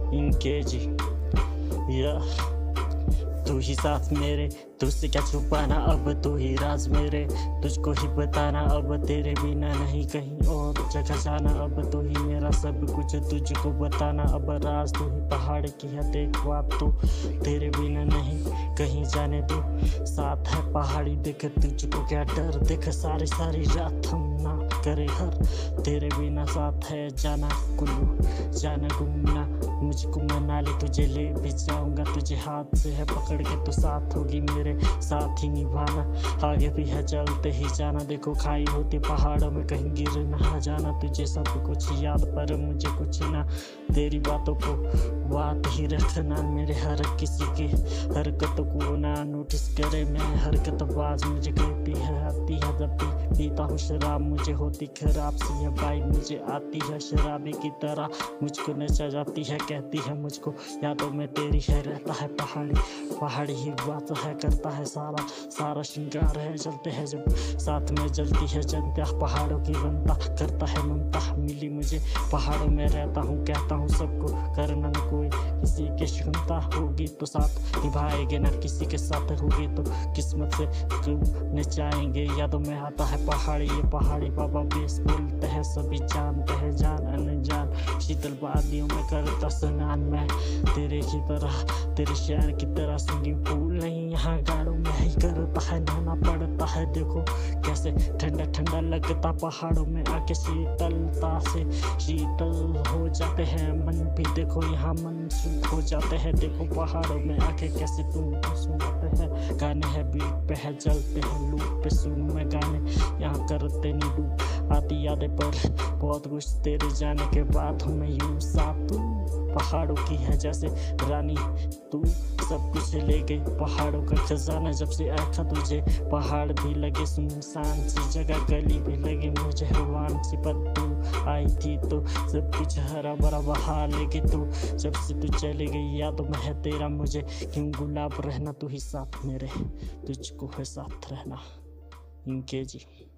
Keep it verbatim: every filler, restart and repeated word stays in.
इनके जी या तू ही साथ मेरे, तुझसे क्या छुपाना अब तू ही राज मेरे, तुझको ही बताना अब तेरे बिना नहीं कहीं और जगह जाना, अब तू ही मेरा सब कुछ तुझको बताना, अब राज तू ही पहाड़ की है देख बात तू, तेरे बिना नहीं कहीं जाने तू साथ है पहाड़ी देख, तुझको क्या डर देख सारी सारी रात हम ना करे हर, तेरे बिना साथ है जाना कुल्लू जाना घूमना, मुझको मना ले तुझे ले भी जाऊंगा, तुझे हाथ से है पकड़ के तो साथ होगी मेरे, साथ ही निभाना आगे भी है चलते ही जाना, देखो खाई होती पहाड़ों में कहीं गिर ना जाना, तुझे सब कुछ याद पर मुझे कुछ ना, तेरी बातों को बात ही रखना, मेरे हर किसी की हरकतों को ना नोटिस करे, मैं हरकत बाज मुझे कहती है आती है जब भी पीता हूँ शराब, मुझे होती खराब सी है बाइक, मुझे आती है शराबी की तरह, मुझको नचा जाती है कहती है मुझको यादों में तेरी है, रहता है पहाड़ी पहाड़ी ही बात है, करता है सारा सारा श्रृंगार है, चलते हैं जब साथ में जलती है जनता, पहाड़ों की बनता करता है ममता, मिली मुझे पहाड़ों में रहता हूँ, कहता हूँ सबको करना न कोई किसी की क्षमता होगी तो साथ निभाएंगे ना किसी के साथ होगी तो किस्मत से नचाएंगे, यादों में आता है पहाड़ी ये पहाड़ी बाबा बेस बोलते हैं सभी जानते हैं जान अनजान, शीतल वादियों में करता स्नान मैं तेरे की तरह, तेरे शहर की तरह स्विमिंग पूल नहीं यहाँ गाड़ों में ही करता है, नहाना पड़ता है देखो कैसे ठंडा ठंडा लगता पहाड़ों में आके, शीतलता से शीतल हो जाते हैं मन भी देखो यहाँ मन शुद्ध हो जाते हैं, देखो पहाड़ों में आके कैसे तुमको सुनाते हैं, गाने हैं बीट पे है चलते हैं लूप पे सुन में गाने, यहाँ करते नहीं डूब आती यादें पर बहुत कुछ तेरे जाने के बाद हूँ मैं यूं साथ, तू पहाड़ों की है जैसे रानी, तू सब कुछ ले गई पहाड़ों का खजाना, जब से आखा तुझे पहाड़ भी लगे सुनसान सी जगह, गली भी लगी मुझे हवान सी, पर तू आई थी तो सब कुछ हरा भरा बहा लेके, तू जब से तू चले गई यादों में है तेरा मुझे क्यों गुलाब रहना, तू ही साथ मेरे तुझको है साथ रहना, इनके जी।